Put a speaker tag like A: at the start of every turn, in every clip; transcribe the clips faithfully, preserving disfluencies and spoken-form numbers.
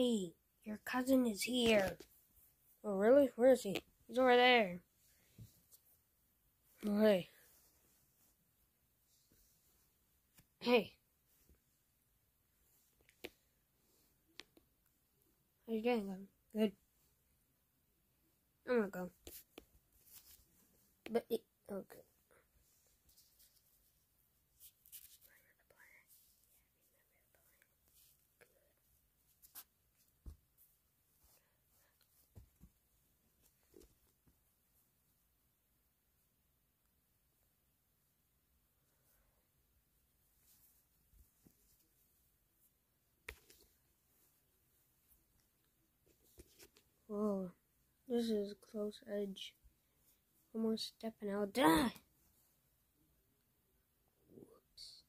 A: Freddy, your cousin is here. Oh, really? Where is he? He's over there. Oh, hey. Hey. How you doing? Good. I'm gonna go. But, it, okay. Whoa, this is a close edge. One more step and I'll die. Whoops.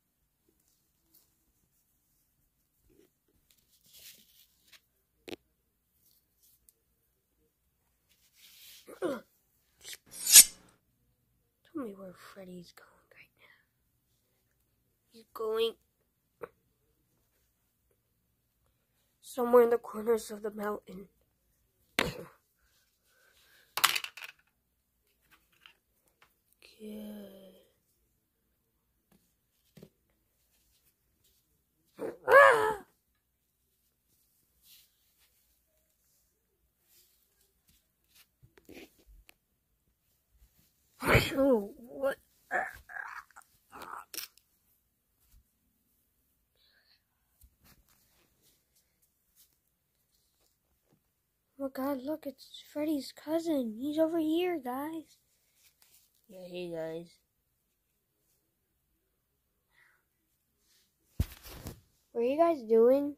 A: Tell me where Freddy's going right now. He's going somewhere in the corners of the mountain. Good. Ah! Oh, what? Oh God, look, it's Freddy's cousin. He's over here, guys. Yeah, hey guys. What are you guys doing?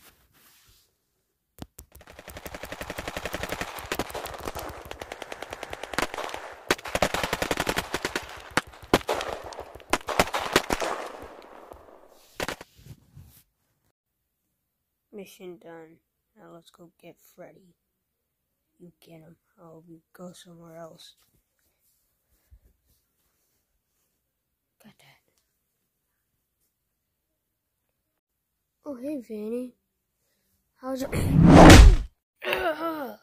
A: Mission done. Now let's go get Freddy. You get him. I'll go somewhere else. Got that. Oh, hey, Vanny. How's it?